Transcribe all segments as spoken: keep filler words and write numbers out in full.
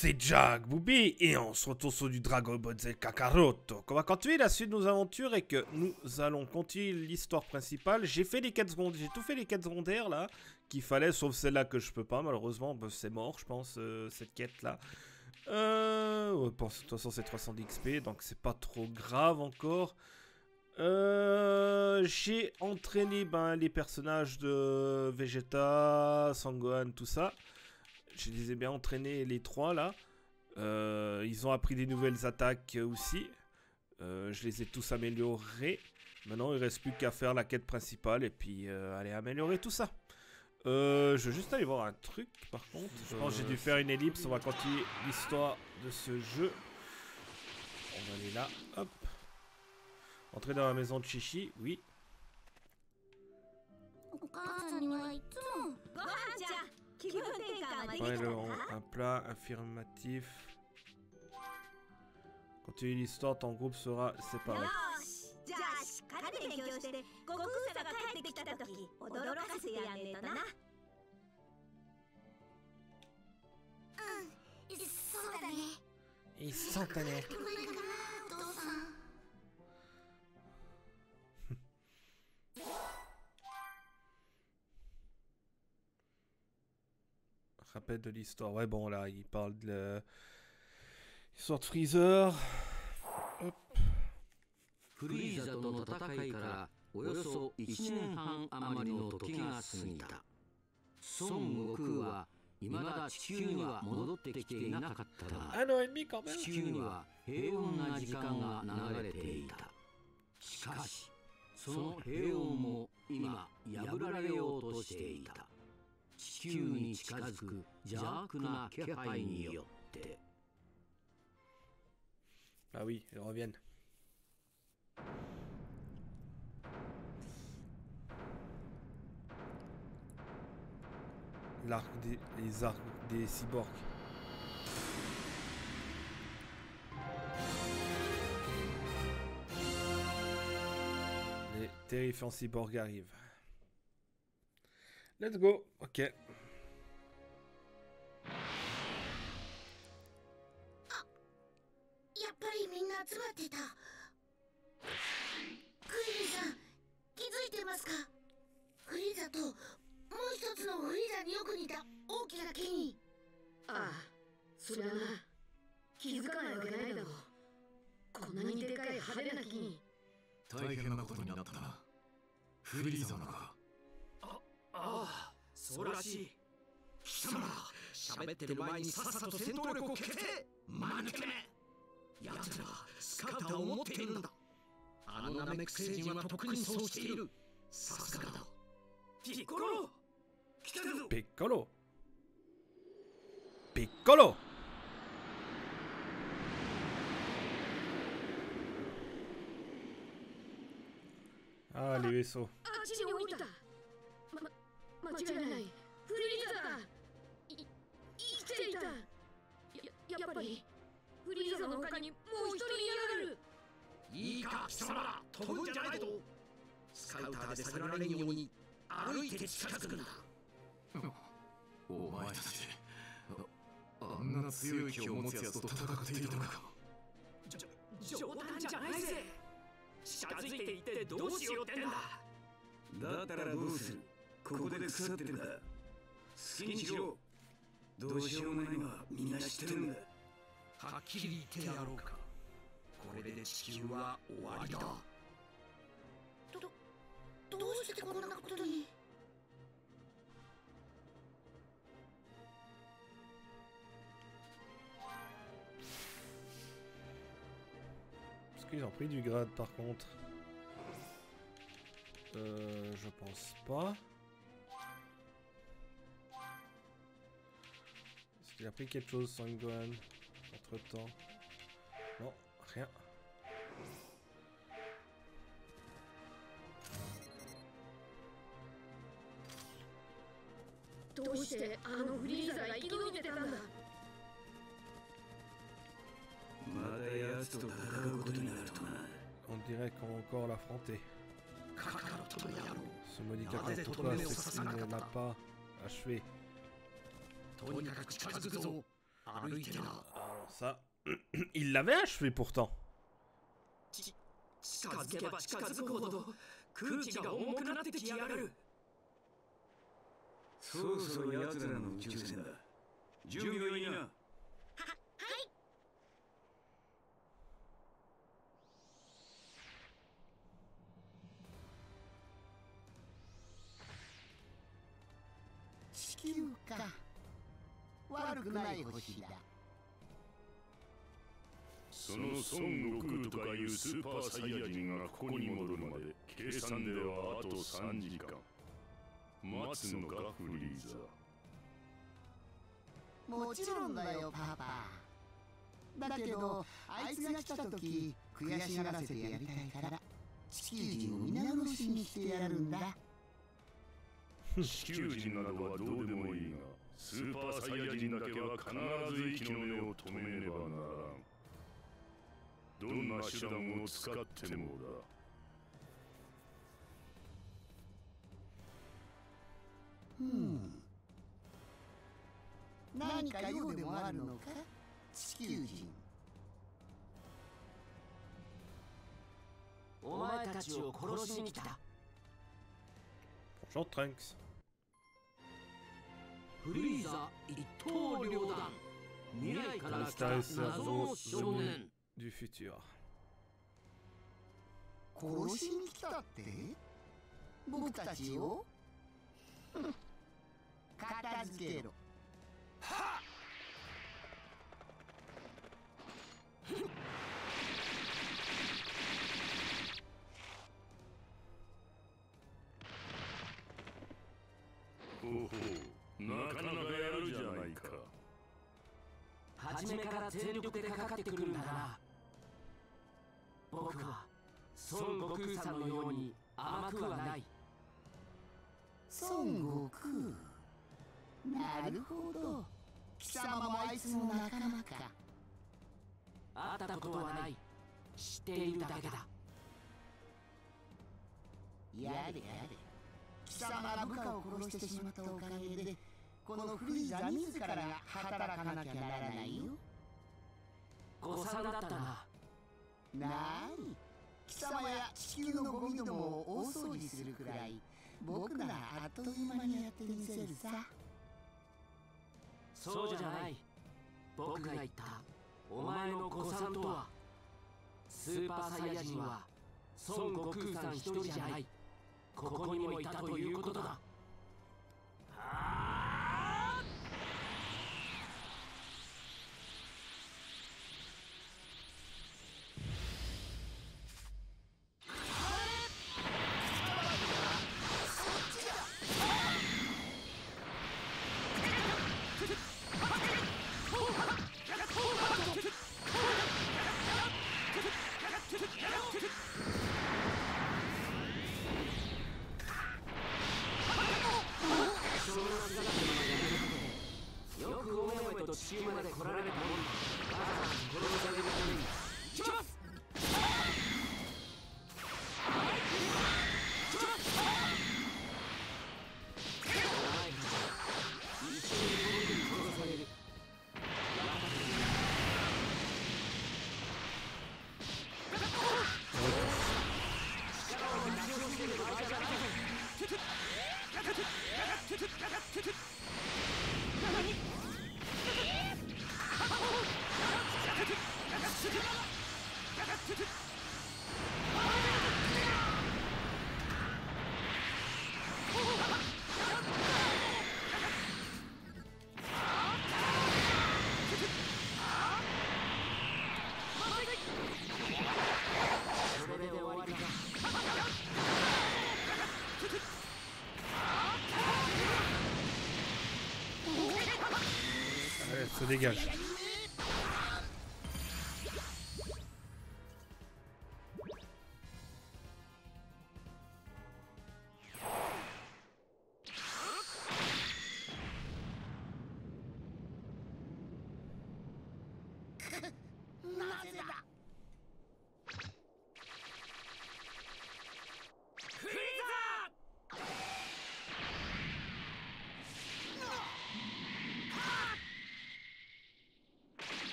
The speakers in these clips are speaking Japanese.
c'est Jack Booby et on se retrouve sur du Dragon Ball Z Kakarot. On va continuer la suite de nos aventures et que nous allons continuer l'histoire principale. J'ai fait les quêtes secondaires, j'ai tout fait les quêtes secondaires là qu'il fallait, sauf celle-là que je peux pas malheureusement. Bah, c'est mort, je pense, euh, cette quête là. Euh, ouais, bon, de toute façon c'est trois cents d'X P donc c'est pas trop grave encore. Euh, j'ai entraîné ben, les personnages de Vegeta, Sangohan, tout ça. Je les ai bien entraînés les trois là. Euh, ils ont appris des nouvelles attaques aussi. Euh, je les ai tous améliorés. Maintenant il ne reste plus qu'à faire la quête principale et puis euh, aller améliorer tout ça. Euh, je vais juste aller voir un truc par contre. Je pense que j'ai dû faire une ellipse. On va continuer l'histoire de ce jeu. On va aller là. Hop. Entrer dans la maison de Chichi. Oui. Ouais, le, un plat affirmatif. Continue l'histoire, ton groupe sera séparé. Instantané. Rappel de l'histoire. Ouais, bon, là, il parle de l'histoire de Freezer. Hop. フリーザとの戦いからおよそいちねんはん余りの時が過ぎた。孫悟空は未だ地球には戻ってきていなかったが、地球には平穏な時間が流れていた。しかし、その平穏も今破られようとしていた。地球に近づく邪悪な気配によって。 Ah oui, ils reviennent. L'arc des, les arcs des cyborgs. Les terrifiants cyborgs arrivent. Let's go. Ok. Piccolo Piccolo Ah, les vaisseaux. Est-ce qu'ils ont pris du grade par contre? Euh, je pense pas. Est-ce qu'il a pris quelque chose, Sangohan, entre temps? Non, rien. On dirait qu'on va encore l'affronter. Ce maudit Kakaroto, c'est qu'il ne l'a pas achevé. Alors ça, il l'avait achevé pourtant. 近づけば近づくほど空気が重くなってきやがる。そろそろ奴らの宇宙船だ。準備はいいな。は、はい。 地球か。悪くない星だ。 その孫悟空とかいうスーパーサイヤ人がここに戻るまで計算ではあとさんじかん待つのかフリーザ。 もちろんだよパパ。だけどあいつが来た時悔しがらせてやりたいから地球人を皆殺しにしてやるんだ。 地球人などはどうでもいいがスーパーサイヤ人だけは必ず息の根を止めねばならん。どんな手段を使ってもだ。 うん。何か用でもあるのか、地球人。 お前たちを殺しに来た。 Bonjour Trunks。 フリーザ一刀両断。未来から来た謎の少年。 Du futur。 殺しに来たって？僕たちを？片付けろ。はっ！ ほほう、なかなかやるじゃないか。 初めから全力でかかってくるんだな。僕は孫悟空さんのように甘くはない。 孫悟空。なるほど。貴様もあいつの仲間か。 会ったことはない。知っているだけだ。 やれやれ。貴様が部下を殺してしまったおかげでこのフリーザ自らが働かなきゃならないよ。 誤算だったな。 なーに、貴様や地球のゴミどもを大掃除するくらい僕ならあっという間にやってみせるさ。 そうじゃない。僕が言ったお前の誤算とは、スーパーサイヤ人は孫悟空さん一人じゃない。ここにもいたということだ。よくおめおめと地球まで来られたもんだ。わざわざ殺されるために行きます。 Allez, se dégage.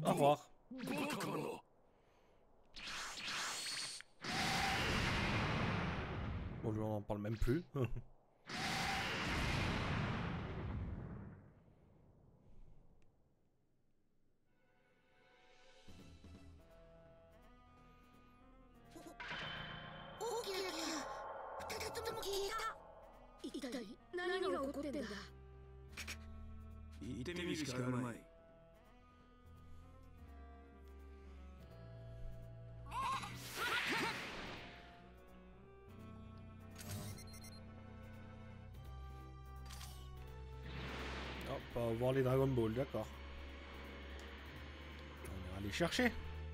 Au revoir. Bon, lui, on n'en parle même plus. On va voir les Dragon Ball, d'accord. On ira les chercher.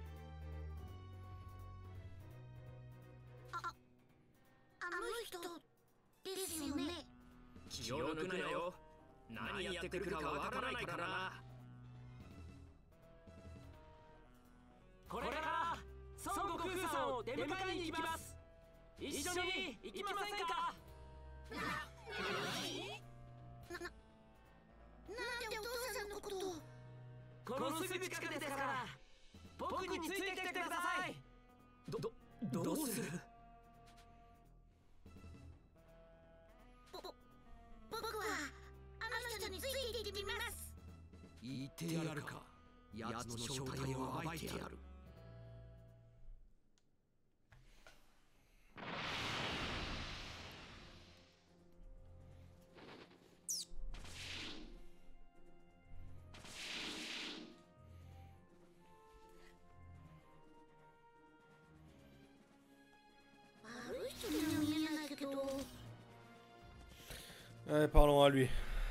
Allez, parlons à lui.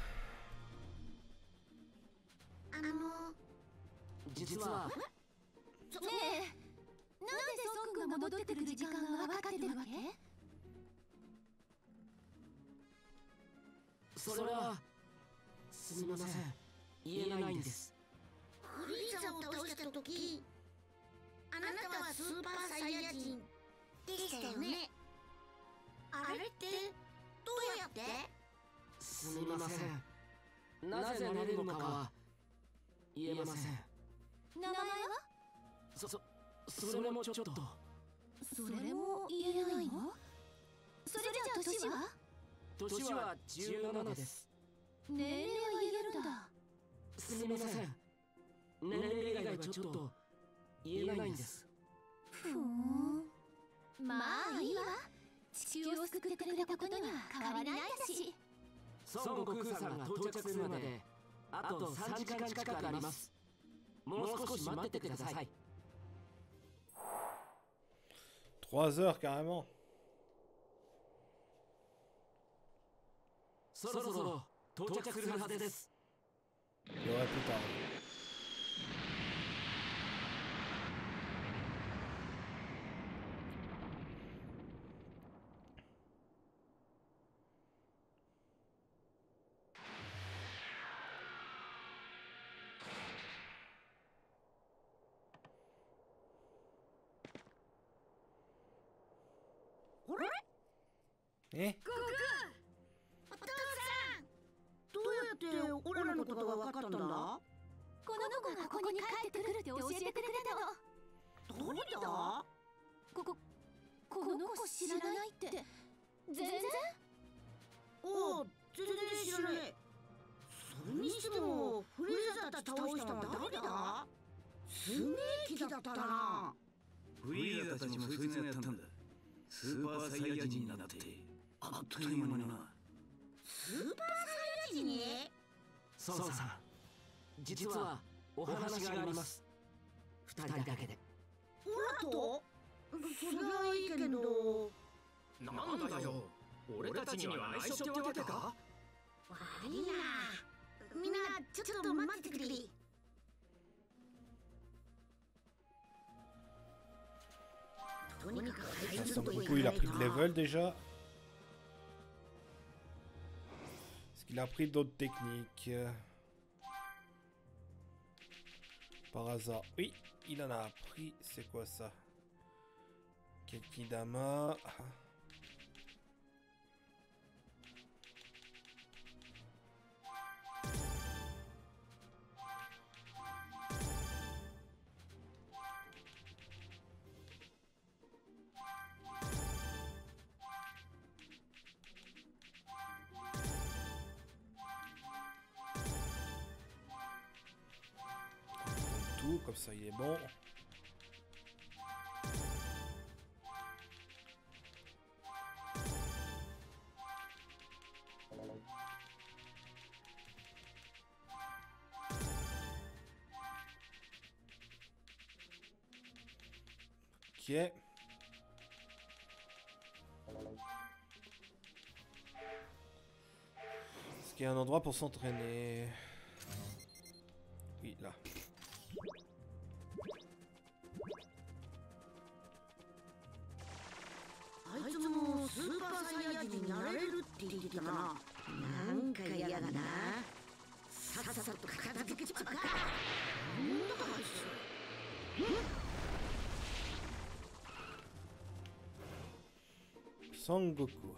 Trois heures carrément. Il y aurait plus tard.え？ お父さん、どうやって俺らのことが分かったんだ？この子がここに帰ってくるって教えてくれたの。誰だ？ここ、この子知らないって。全然？おお、全然知らない。それにしてもフリーザたち倒したのは誰だ？すげえ気だったな。 フリーザたちもそいつがやったんだ。スーパーサイヤ人になってあっという間にな。 スーパーサイヤ人に？ 孫さん、実はお話があります。二人だけで。 オラと？それはいいけど。 なんだよ、俺たちには内緒ってわけか？ 悪いな。みんなちょっと待っててくれ。 Son Goku il a pris de level déjà. Est-ce qu'il a pris d'autres techniques? Par hasard. Oui, il en a appris. C'est quoi ça? Kekidama. Goku, comme ça il est bon. Ok. Est-ce qu'il y a un endroit pour s'entraîner? Oui, là. Son Goku.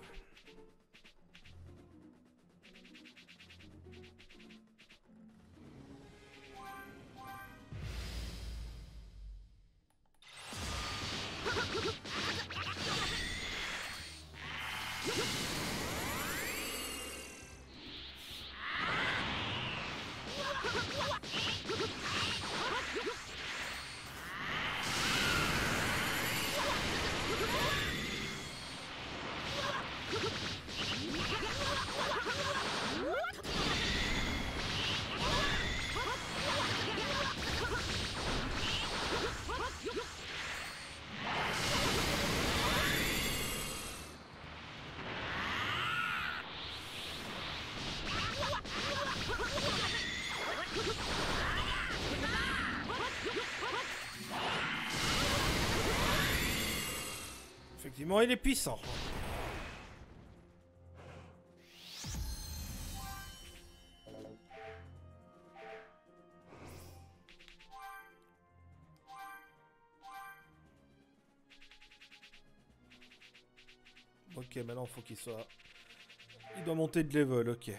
Effectivement, il est puissant. Ok, maintenant il faut qu'il soit... Il doit monter de level, ok.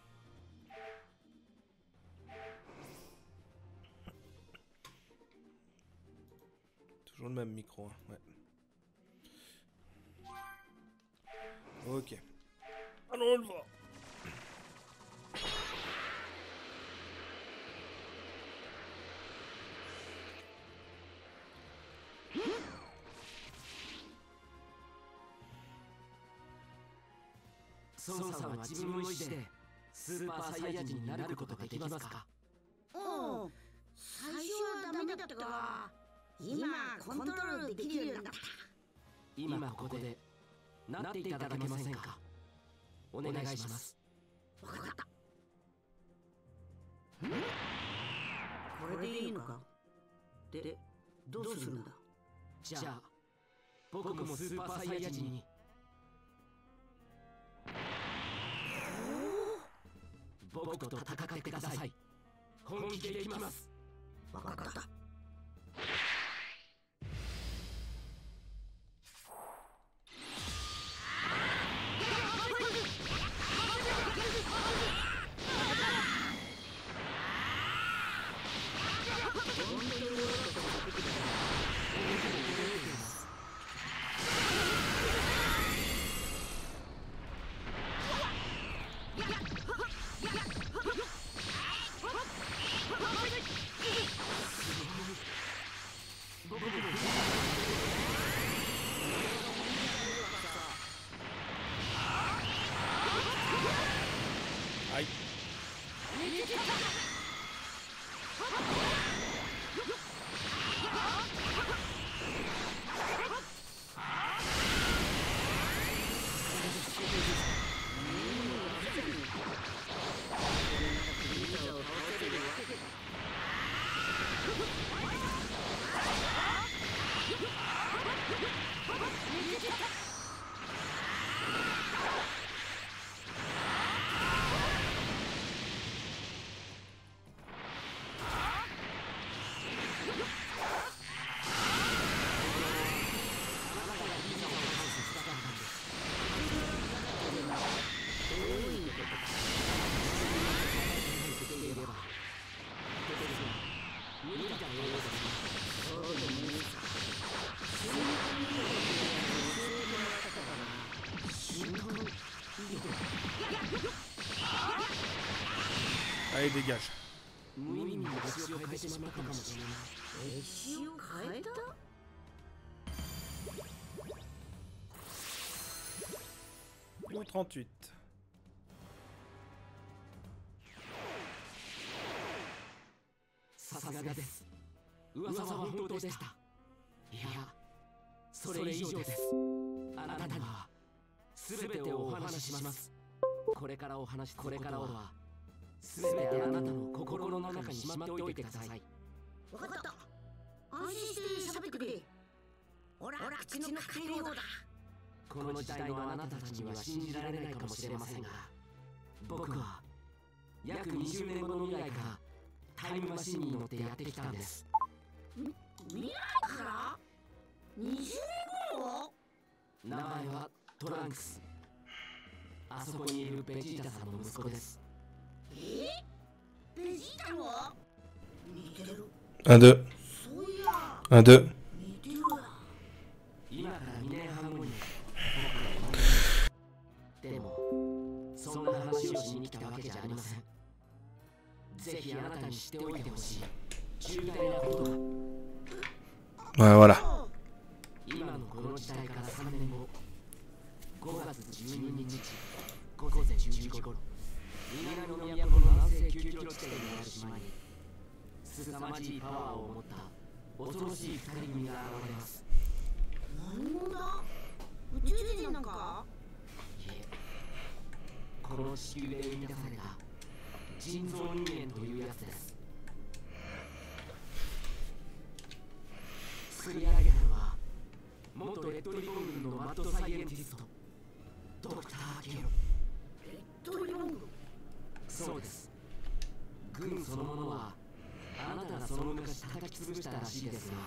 Toujours le même micro, hein. Ouais. Ok. Allons, on le voit. 孫さんは自分の意思でスーパーサイヤ人になることができますか？ うん、最初はダメだったが、今コントロールできるようになった。 今ここでなっていただけませんか？お願いします。 わかった。これでいいのか？で、どうするんだ？ じゃあ、僕もスーパーサイヤ人に。僕と戦ってください。本気でいきます。 わかった。 はい。Allez, dégage. 無意味に歴史を変えてしまったかもしれない。 歴史を変えた？ Ou trente-huit. さすがです。噂は本当でした。いや、それ以上です。あなたには全てをお話しします。これからお話しこれからは全てあなたの心の中にしまっておいてください。 わかった。安心して喋ってくれ。ほら、口の介護だ。 この時代のあなたたちには信じられないかもしれませんが、僕は約にじゅうねんごの未来からタイムマシンに乗ってやってきたんです。 未来からにじゅうねんご？ 名前はトランクス。あそこにいるベジータさんの息子です。 え？ベジータは似てる。 un, deux. そういや un, deux. 似てるわ。 今からにねんはんごにでもそんな話をしに来たわけじゃありません。ぜひあなたに知っておいてほしい重大なことが。 Ouais, voilà. 今のこの時代からさんねんご、ごがつじゅうににちごぜんじゅうじごろ、南の都の南西きゅうキロ地点にある島に凄まじいパワーを持った恐ろしいふたり組が現れます。 何者だ？宇宙人なんか？ いえ、この地球で生み出された人造人間というやつです。作り上げたのは元レッドリボン軍のマッドサイエンティストドクター・ゲロ。 レッドリボン軍？ そうです。軍そのものはあなたがその昔叩き潰したらしいですが。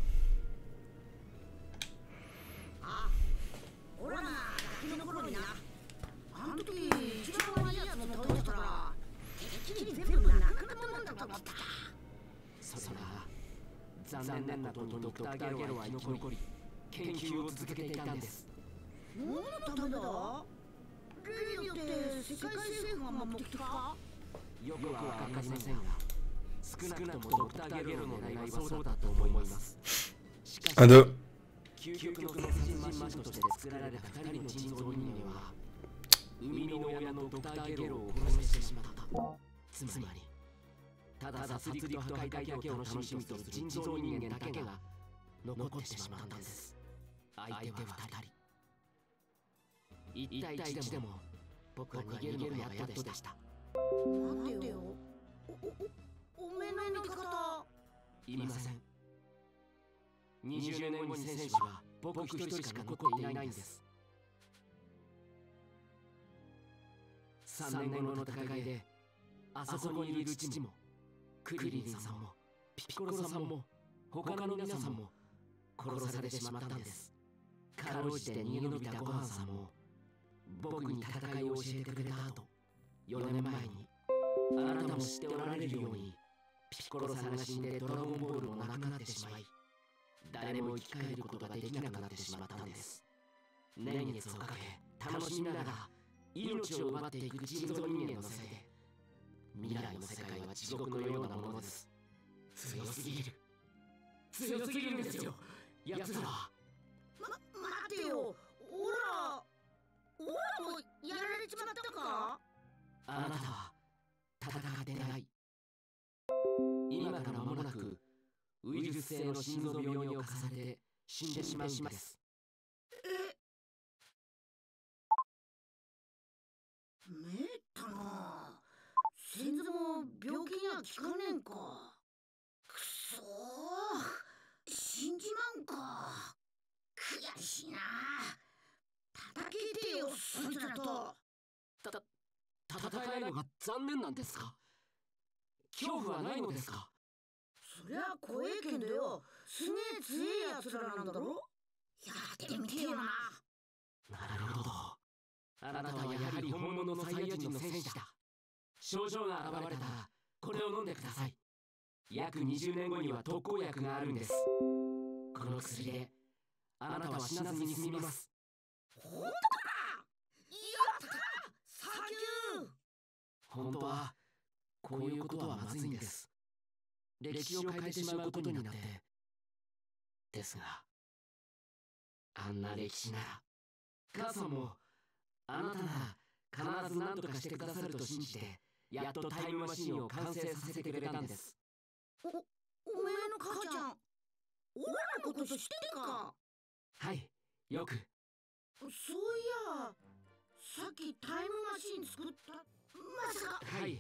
あ、俺らがガキの頃にな、あの時一番悪いやつも倒したら敵に全部なくなったもんだと思った。 それが残念なことにドクター・ゲロは生き残り研究を続けていたんです。 何のためだ？レディオって世界政府が目的か？ よくはわかりませんが、少なくともドクター・ゲロの狙いはそうだと思います。しかし、 un, deux. 究極の殺人マシンとして作られたふたりの人造人間は生みの親のドクター・ゲロを殺してしまった。つまりただ殺戮と破壊だけを楽しみとする人造人間だけが残ってしまったんです。相手はふたり。いち対いちでも僕は逃げるのがやっとでした。 待てよ。お、お、おめえの味方いません。にじゅうねんごに戦士は僕一人しか残っていないんです。さんねんごの戦いであそこにいる父もクリリンさんもピッコロさんも他の皆さんも殺されてしまったんです。かろうじて逃げ延びたごはんさんも僕に戦いを教えてくれた後、よねんまえにあなたも知っておられるようにピッコロさんが死んでドラゴンボールもなくなってしまい、誰も生き返ることができなくなってしまったんです。年月をかけ楽しみながら命を奪っていく人造人間のせいで未来の世界は地獄のようなものです。強すぎる強すぎるんですよ、奴らは。 ま、待てよ。オラオラもやられちまったか？ あなたは戦ってない。今から間もなくウイルス性の心臓病に侵されて死んでしまうんです。 え？めったな。心臓も病気には効かねんか。くそー、死んじまうんか。悔しいな。叩けてよ、そいつらと。 た、戦えるのが残念なんですか？恐怖はないのですか？ そりゃ怖えけんどよ、すげえ強えやつらなんだろ？やってみてよな。 なるほど。あなたはやはり本物のサイヤ人の戦士だ。症状が現れたらこれを飲んでください。約にじゅうねんごには特効薬があるんです。この薬であなたは死なずに済みます。 本当か？やった！サンキュー！ 本当はこういうことはまずいんです。 歴史を変えてしまうことになって。ですが、あんな歴史なら、母さんも、あなたなら必ず何とかしてくださると信じて、やっとタイムマシンを完成させてくれたんです。 お、おめえの母ちゃん、俺らのこと知ってんか？ はい、よく。 そういや、さっきタイムマシン作った、まさか。 はい。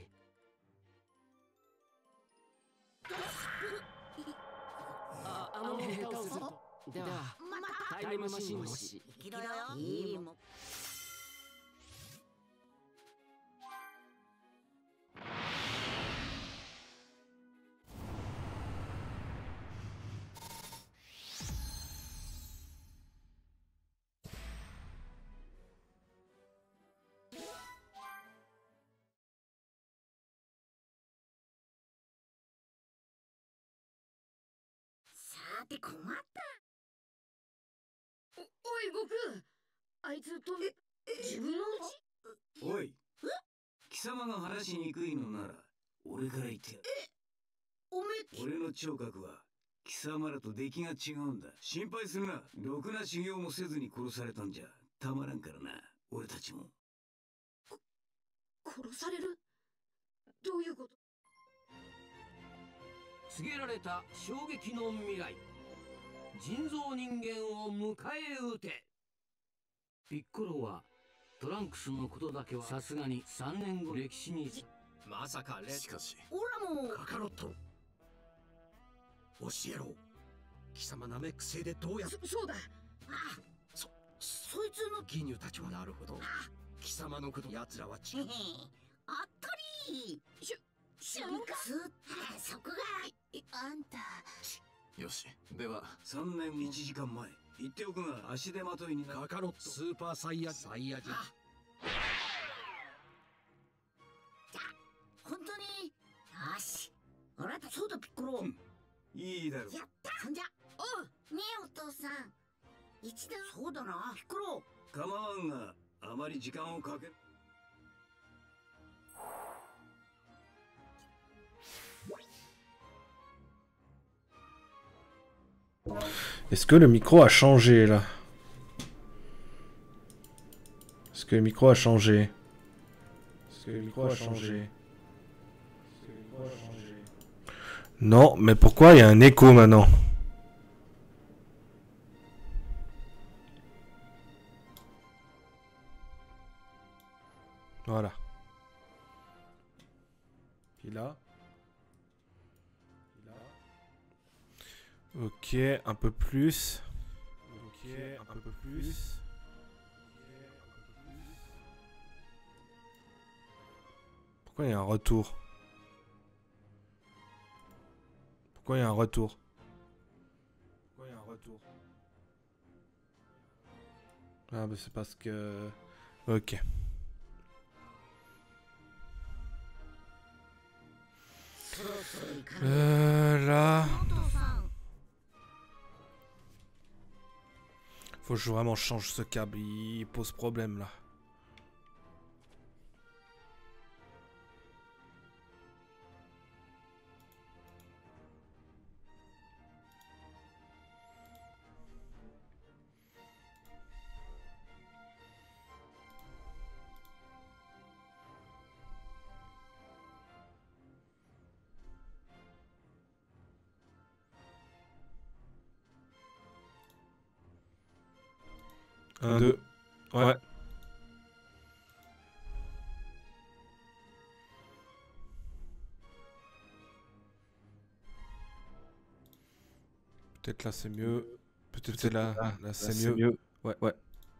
あ、あの変化をすると。では、 またタイムマシンをし。 生きろよ。いいもん。さて困った。お、おい悟空、あいつと自分のうち。 おい、貴様が話しにくいのなら俺から言ってやる。 おめえ、 俺の聴覚は貴様らと出来が違うんだ。心配するな。ろくな修行もせずに殺されたんじゃたまらんからな。俺たちも殺される？どういうこと？ 告げられた衝撃の未来。人造人間を迎え撃て。ピッコロはトランクスのことだけはさすがにさんねんご歴史に。 まさかレしかしオラもカカロット教えろ。貴様ナメック星でどうやっそそうだ。あ、 そそいつのギニューたちはなるほど。貴様のこと奴らは違う。 へへあったりしゅシュンクスそこがあんた。 よし、ではさんねんいちじかんまえ言っておくが足手まといにな。 カカロットスーパーサイヤサイヤ人。 じゃ本当によし。あなたそうだピッコロ、 うん、いいだろう。 やったそんじゃ。おうねえお父さん一度。そうだなピッコロ。 構わんがあまり時間をかけ。 Est-ce que le micro a changé là? Est-ce que le micro a changé? Est-ce que le micro a changé? Non, mais pourquoi il y a un écho maintenant? Voilà. Puis là. Ok, un peu plus. Ok, un peu plus. Pourquoi il y a un retour? Pourquoi il y a un retour? Pourquoi il y a un retour? Ah bah c'est parce que... Ok. Euh, là... Faut que je vraiment change ce câble, il pose problème là. Un, deux. Ouais. ouais. Peut-être là c'est mieux. Peut-être Peut là, là, là c'est mieux. mieux. Ouais, ouais.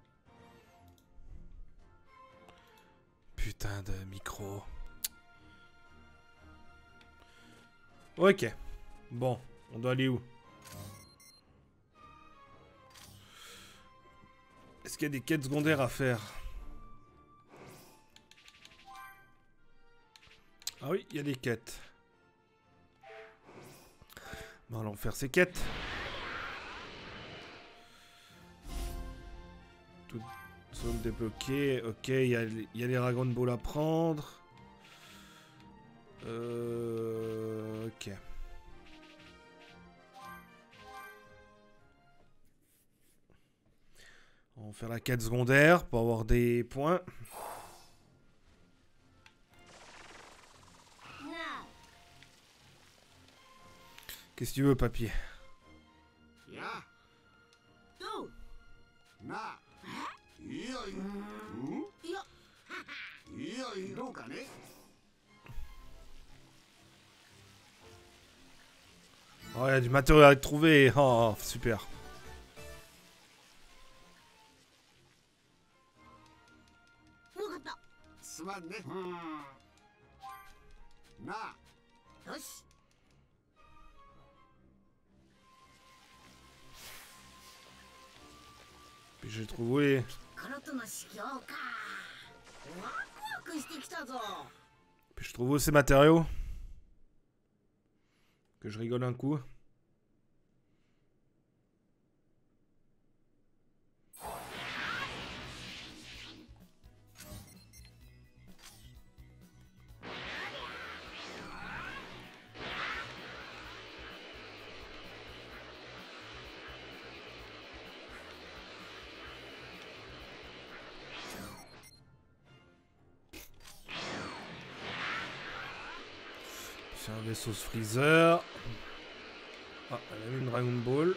Putain de micro. Ok. Bon, on doit aller où? Est-ce qu'il y a des quêtes secondaires à faire? Ah oui, il y a des quêtes. Bon, allons faire ces quêtes. Toute zone débloquée. Ok, il y a, y a les Dragon Ball à prendre. Euh, ok. On va faire la quête secondaire pour avoir des points. Qu'est-ce que tu veux, papier? どうかね Oh, il y a du matériel à trouver. Oh, super. すまんね。なあ。よし。 Puis j'ai trouvé. Puis je trouve où ces matériaux. Que je rigole un coup. C'est un vaisseau Freezer. Ah, elle a mis une Dragon Ball.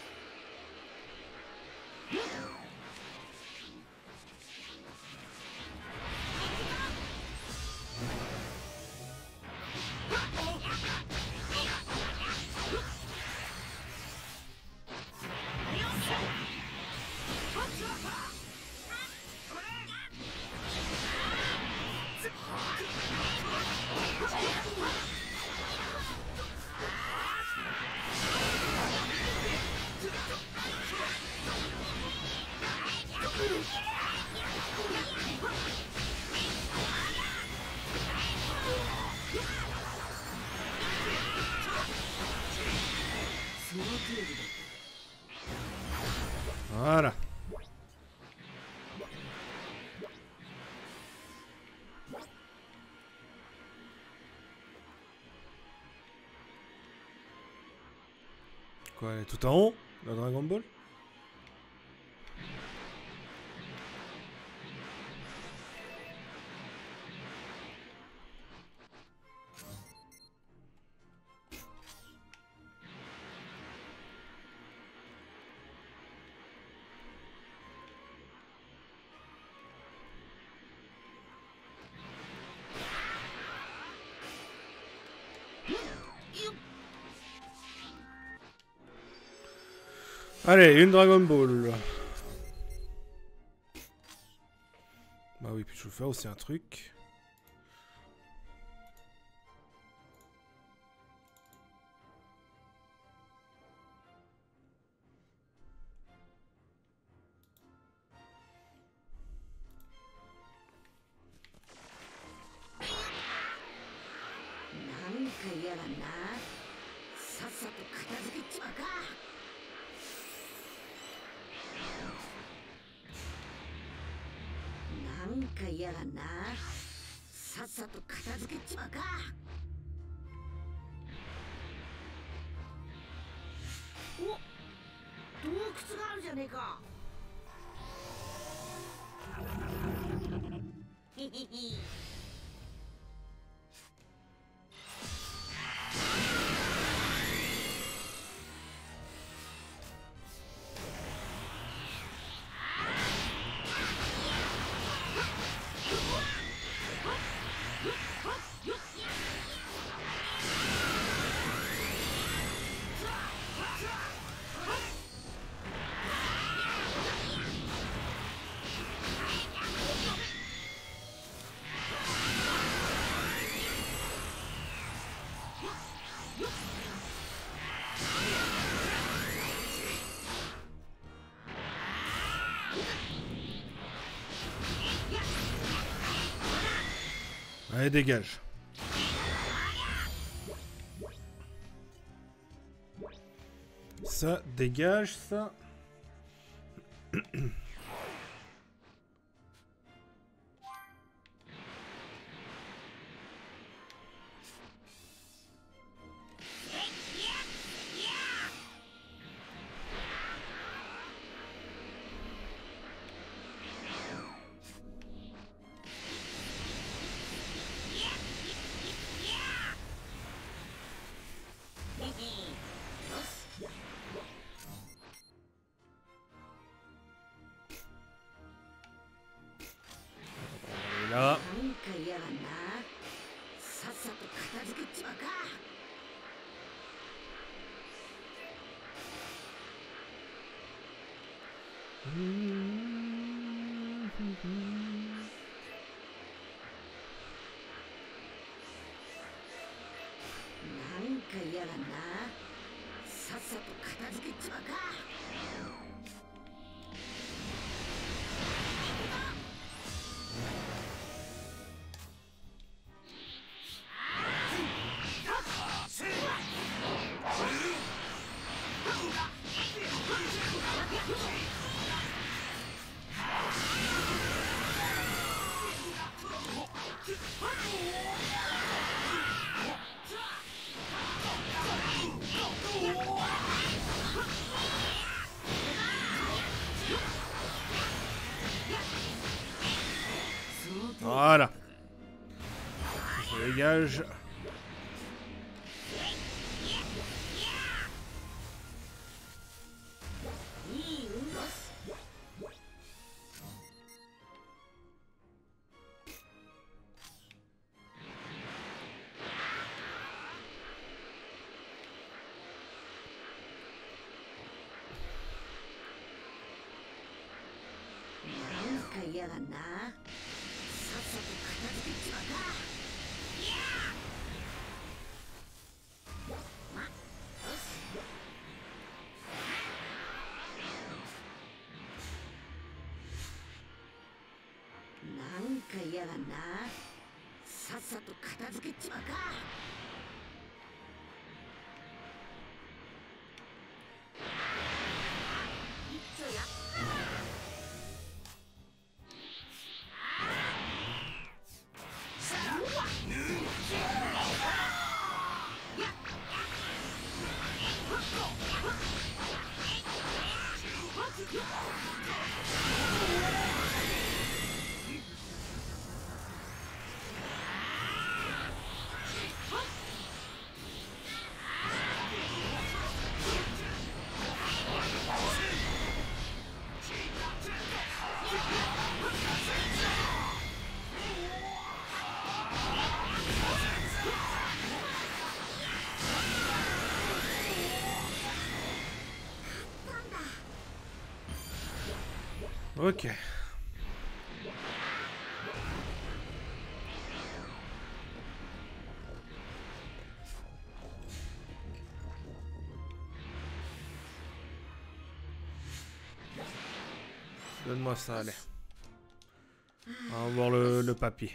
Voilà. Quoi, elle est tout en haut, la Dragon Ball? Allez, une Dragon Ball. Bah oui, puis je vais faire aussi un truc. Allez, dégage. Ça, dégage, ça. 嫌がんな。さっさと片付けちまうか。なんか嫌がんな。さっさと片付けちまうか。 Voilà. Je dégage.なんか嫌がんな。さっさと片付けちまうか。Ok. Donne-moi ça, allez. On va voir le, le papier.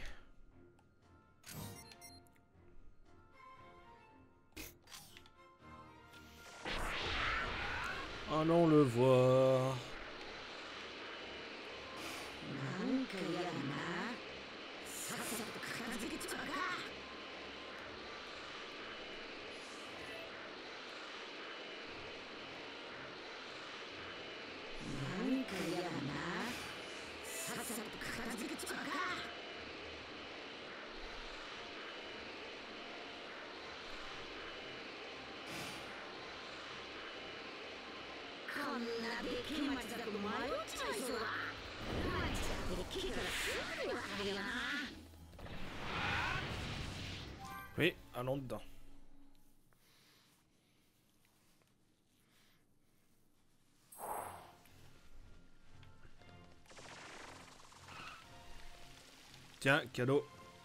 Allons le voir. Oui, allons dedans. Tiens, cadeau.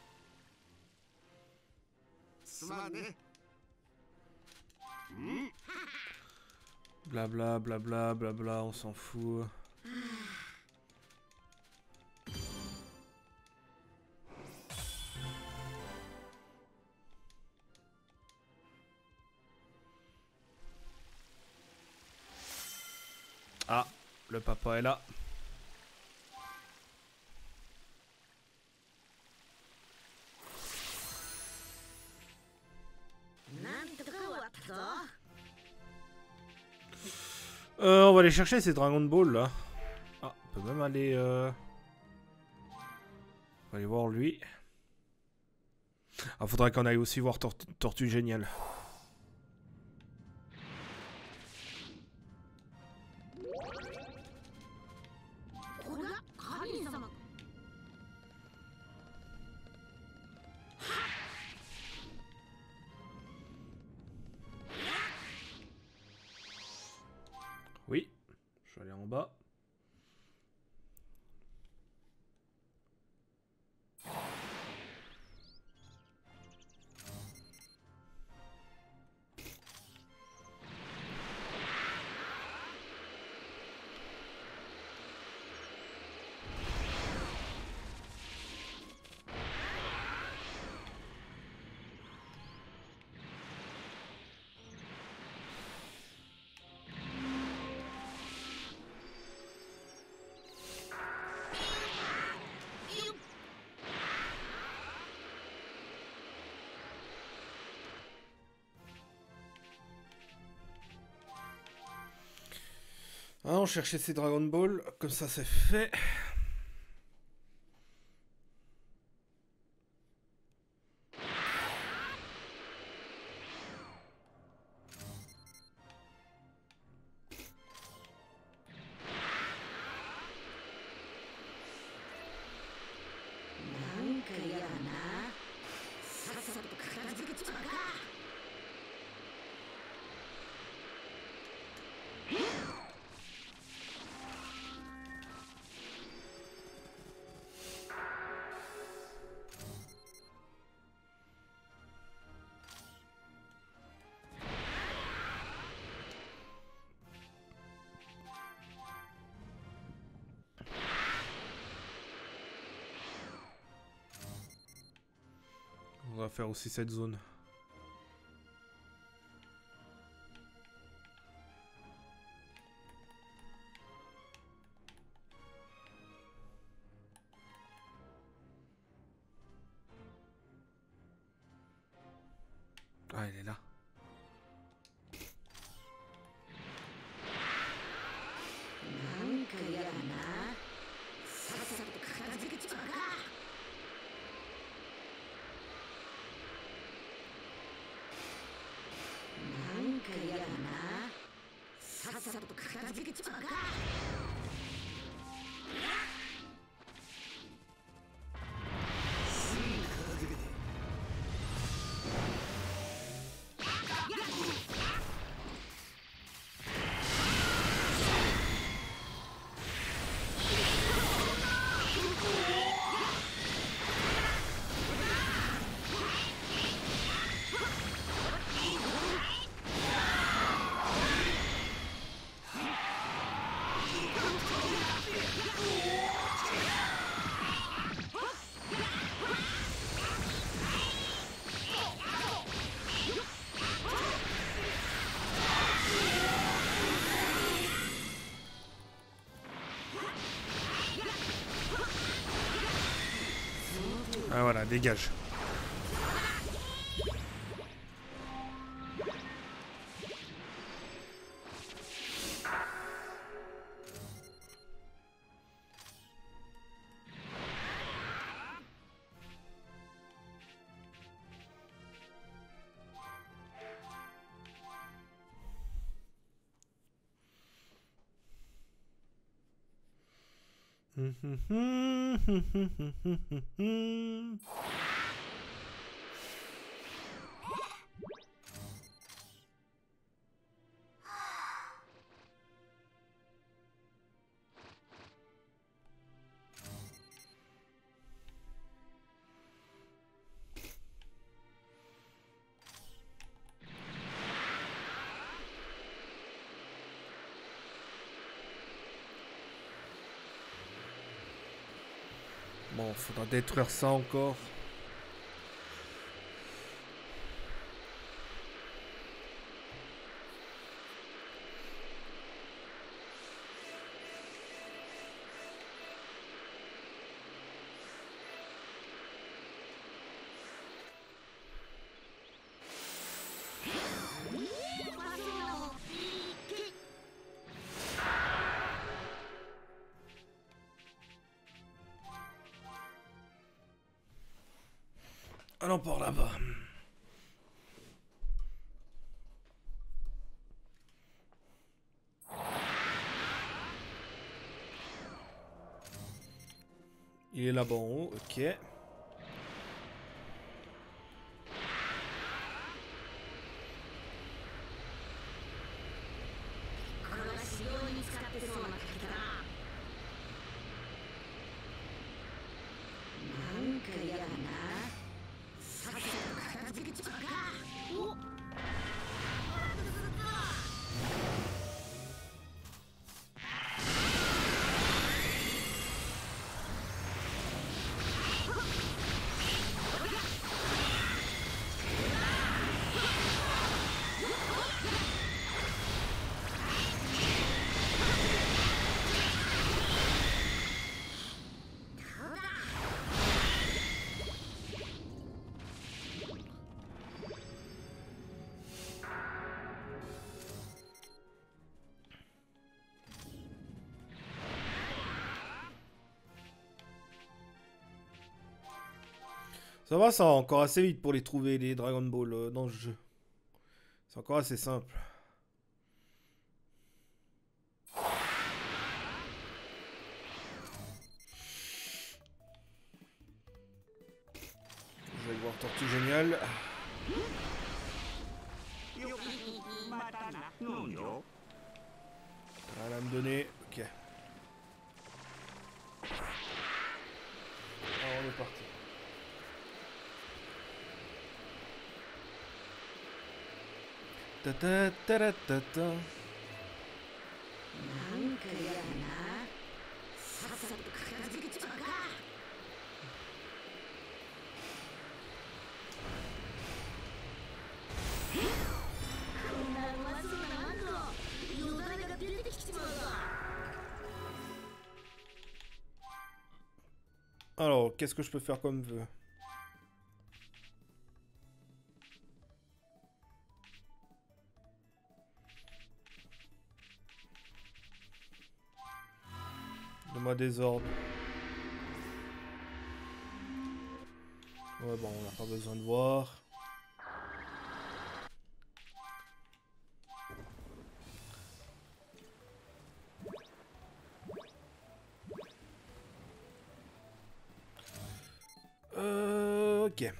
Blabla, blabla, blabla, on s'en fout. Ah, le papa est là. Euh, on va aller chercher ces Dragon Ball là. Ah, on peut même aller... Euh... On va aller voir lui. Ah, faudrait qu'on aille aussi voir Tor Tortue Géniale. là-bas. Ah, on cherchait ces Dragon Ball, comme ça c'est fait. On va faire aussi cette zone. Ah, elle est là. Ah voilà, dégage. Bon, faudra détruire ça encore. Allons par là-bas. Il est là-bas en haut, ok. Ça va, ça va encore assez vite pour les trouver, les Dragon Ball euh, dans le jeu. C'est encore assez simple. Je vais voir Tortue Géniale. Elle va me donner. Ok. Alors on est parti. Ta ta ta ta ta ta. なんかやだな。さっさと片付けちまうか。こんなうまそうなあんこ、よだれが出てきちまうわ。 Alors, qu'est-ce que je peux faire comme vœu? Donne-moi des ordres. Ouais, bon, on n'a pas besoin de voir. Euh, ok.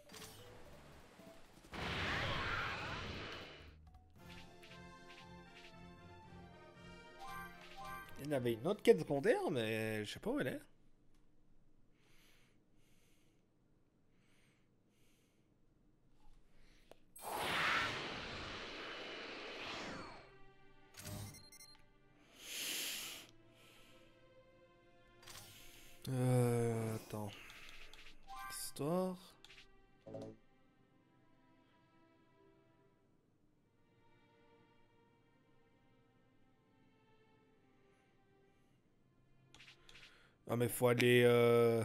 Il y avait une autre quête secondaire, mais je sais pas où elle est. Euh, attends. Histoire. Ah mais faut aller... Euh...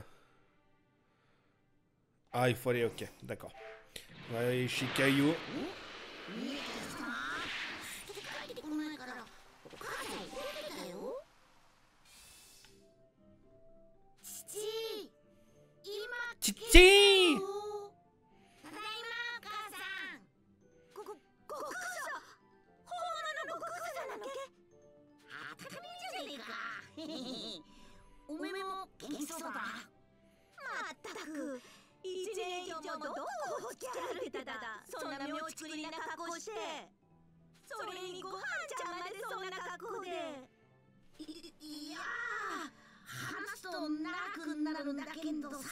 Ah il faut aller... Ok, d'accord. On va aller chez Caillou. Titi! ただいま、母さん。ご、ご、ご、空さ。本物のご空さなのけ？当たり前じゃねえか。おめめも元気そうだ。まったく、一年以上もどこをほっつき歩いてただ。そんな妙ちくりな格好して。それにご飯ちゃんまでそんな格好で。い、いやー、話すと長くなるんだけどさ。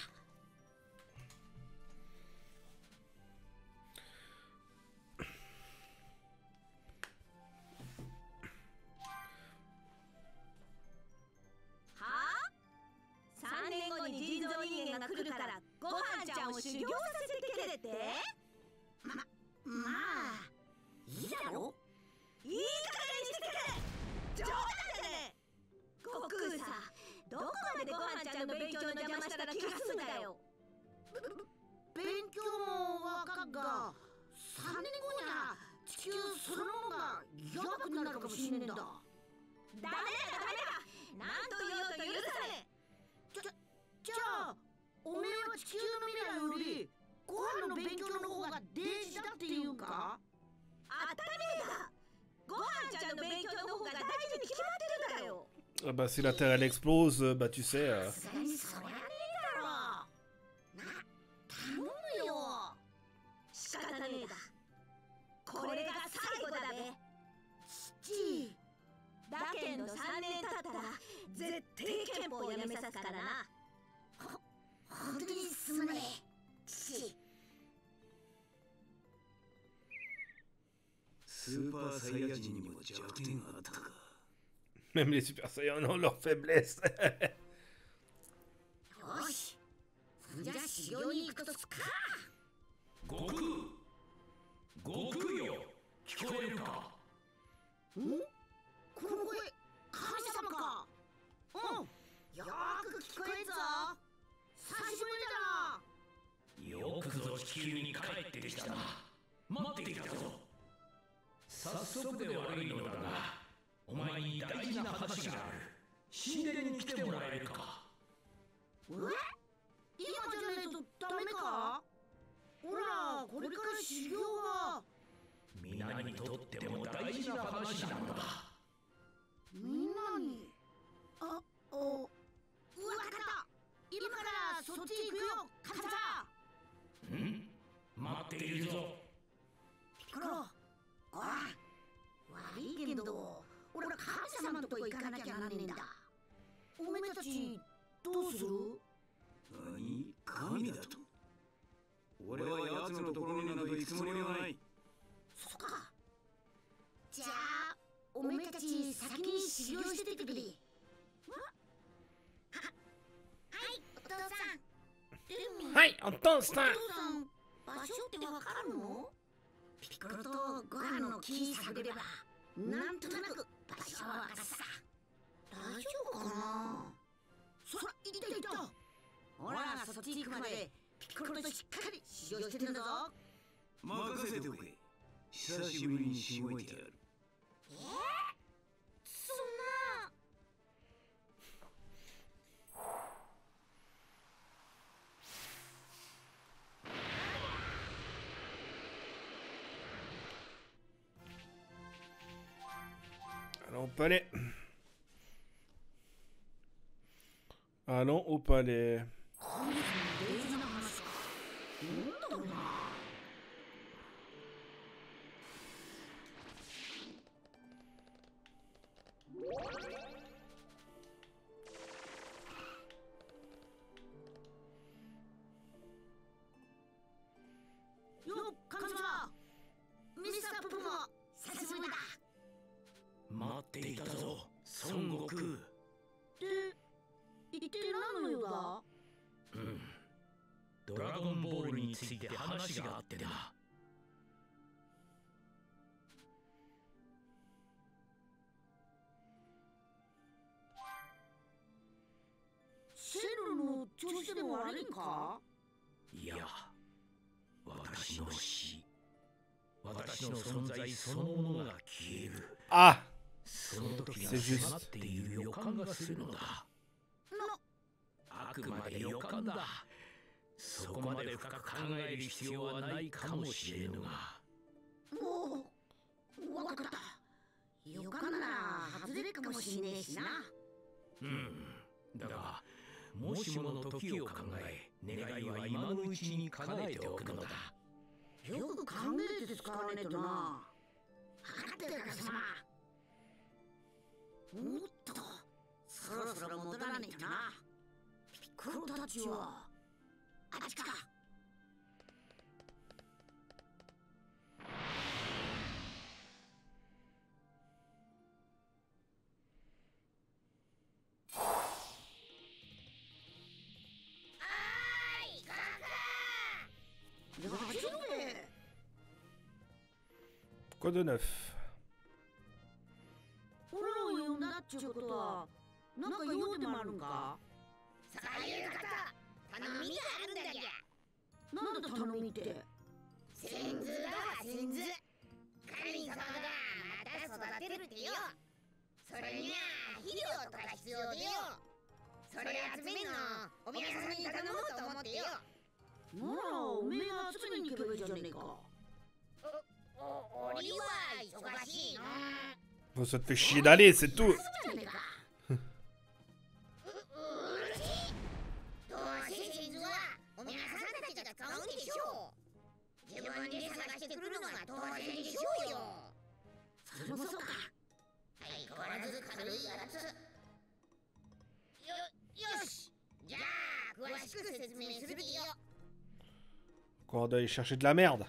さんねんごに人造人間が来るからご飯ちゃんを修行させてくれってま、まあいいだろいい加減にしてくれ冗談だね悟空さどこまでご飯ちゃんの勉強の邪魔したら気が済むんだよ勉強もわかっがさんねんごには地球そのものがやばくなるかもしれねえんだダメだダメだなんと言おうと許さねえ じゃ、じゃあ、おめえは地球の未来よりご飯の勉強の方が大事だっていうか当たり前だご飯ちゃんの勉強の方が大事に決まってるんだよ Ah bah si la Terre elle explose, euh, bah tu sais... Euh... さすがにそりゃねえだろな、頼むよ仕方ねえだこれが最後だべ父だけどさんねん経ったら絶対憲法をやめさすからなほ、本当にすまねえ父スーパーサイヤ人にも弱点があったか Même les Super Saiyans ont leur faiblesse. よしそんじゃ修行に行くとすか悟空悟空よ聞こえるかんこの声神様かうんよーく聞こえんぞ久しぶりだなよくぞ地球に帰ってきたな待っていたぞ早速で悪いのだがお前に大事な話がある神殿に来てもらえるかえ今じゃないととダメか？ほら、これから修行が。 皆にとっても大事な話なのだ。 みんなに。あ、お、わかった。今からそっち行くよ、カズマ。 ん？待っているぞ。 ピコロ、おい、悪いけど、俺は神様のとこ行かなきゃなんねえんだ。おめえたち、どうする？ 何？神だと？俺は奴のところになど行くつもりはない。 そっか。じゃあ、おめえたち先に修行しててくれ。 はい、お父さん。 場所ってわかるの？ピコロとご飯の木探れば、なんとなく場所はわかるさ。大丈夫かな？そら、いたいた。ほら、そっち行くまでピコロとしっかり修行してるんだぞ。 任せておけ。久しぶりにしごいてやる。 えー、そんな。 Allons au palais. Allons au palais. Yo, Kanzuma! Mister Popo, 久しぶりだ。 待っていたぞ、孫悟空。 で、一体何の用だ？ うん。ドラゴンボールについて話があってな。 セルの調子でも悪いんか？ いや、私の死、私の存在そのものが消える。 あ、 その時が迫っている予感がするのだ。あくまで予感だ。そこまで深く考える必要はないかもしれぬが。 もう、わかった。予感なら外れるかもしれねえしな。 うん。だが、もしもの時を考え、願いは今のうちに叶えておくのだ。 よく考えて使わねえとな。分かってるからさ。おっと、そろそろ戻らねえとな。ピコロたちはあっちか。 Quoi de neuf? 俺らを呼んだっちゅうことは、なんか用でもあるんか？ そういうこと、頼みがあるんだじゃ。 なんだ頼みって？ 先祖だわ、先祖。神様がまた育てるってよ。それにゃ肥料とか必要でよ。それ集めんのおみやさんに頼もうと思ってよ。 ならおめえが集めに行けばいいじゃねえか。 お、俺は忙しいの。 Bon, ça te fait chier d'aller, c'est tout. どうせ先祖はおみやさんたちが使うんでしょう。自分で探してくるのが当然でしょうよ。 それもそうか。 相変わらず軽いやつ。よ、よし。じゃあ、詳しく説明するでよ。 Encore d'aller chercher de la merde.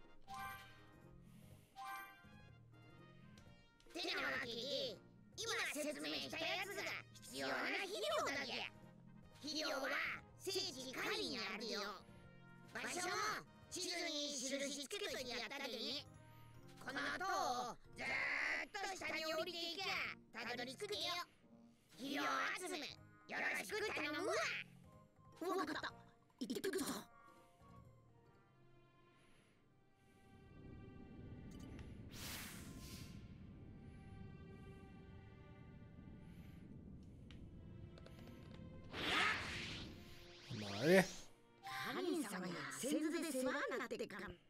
てなわけで、今説明したやつが必要な肥料だじゃ。肥料は聖地カリにあるよ。場所も地図に印つけといてやったでね。この後をずーっと下に降りていきゃたどり着くでよ。肥料集めよろしく頼むわ。 わかった。行ってくるぞ。 Allez. カリはなってかん。こ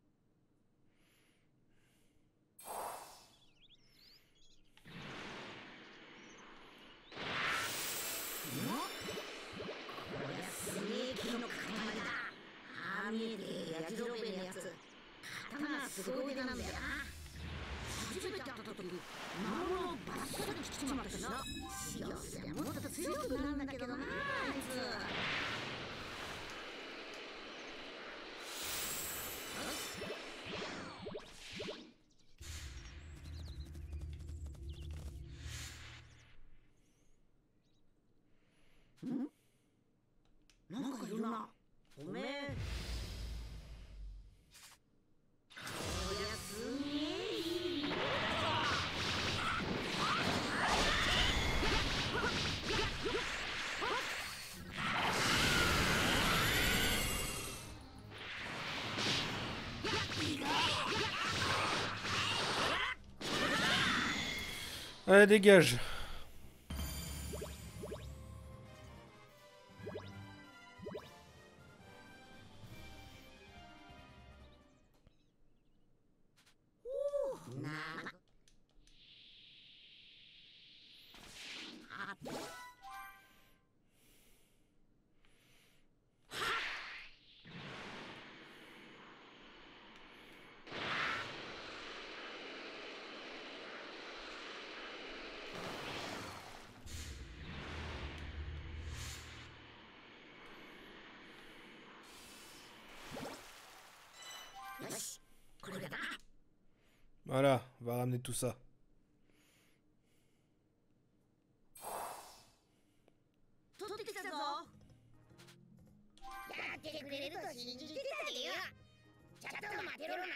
りゃすげえ木の塊だ。ああ見えてやじろべえのやつ。頭がすごい腕なんだよな。初めて会った時魔物をバッサリ切っちまったしな。修行すりゃもっと強くなるんだけどな、あいつ。ん？なんかいるな。おめえ。こりゃすげえいい色だぞ。 Allez, dégage. Voilà, on va ramener tout ça. 取ってきたぞ。やってくれると信じてたでよ。ちょっと待てろな。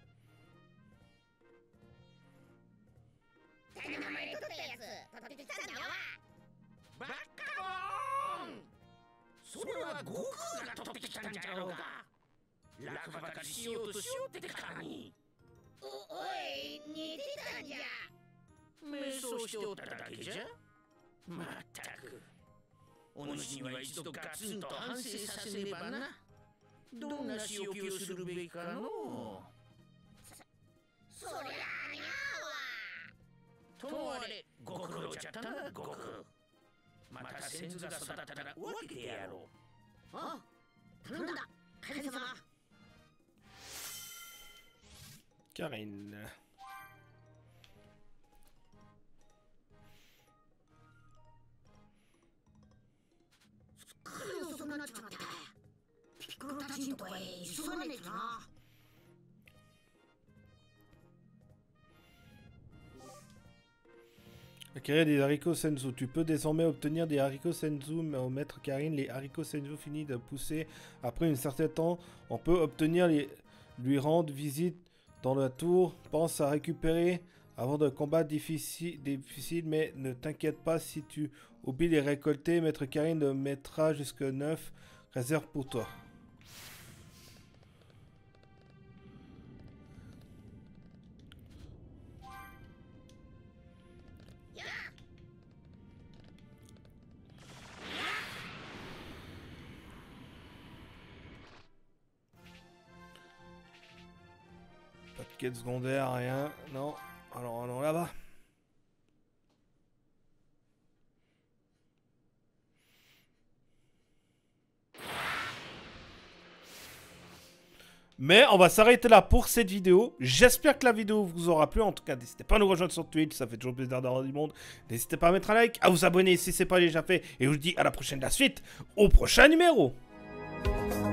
誰の名前で取ったやつ取ってきたんだわ。 バカモン！それは悟空が取ってきたんじゃろうか。楽ばかりしようとしようってかに。 お、おい、似てたんじゃ。 瞑想しておっただけじゃ。まったく。お主には一度ガツンと反省させねばな。どんな仕置きをするべきかのう。 そ、そりゃあにゃともあれ、ご苦労じゃったな、悟空。また先祖が育ったら分けてやろう。 あ、頼んだ、神様。 Karine. すっかり遅くなっちまった。ピッコロたちのとこへ急がねえとな。 Acquérir des haricots senzu. Tu peux désormais obtenir des haricots senzu, mais au maître Karine, les haricots senzu finis de pousser. Après un certain temps, on peut obtenir les... lui rendre visite dans la tour. Pense à récupérer avant de combat difficile, difficile, mais ne t'inquiète pas si tu oublies les récolter. Maître Karine le mettra jusque neuf. Réserve pour toi. Pas de quête secondaire, rien. Non. Alors allons là-bas. Mais on va s'arrêter là pour cette vidéo. J'espère que la vidéo vous aura plu. En tout cas, n'hésitez pas à nous rejoindre sur Twitch. Ça fait toujours plaisir d'avoir du monde. N'hésitez pas à mettre un like, à vous abonner si ce n'est pas déjà fait. Et je vous dis à la prochaine de la suite, au prochain numéro.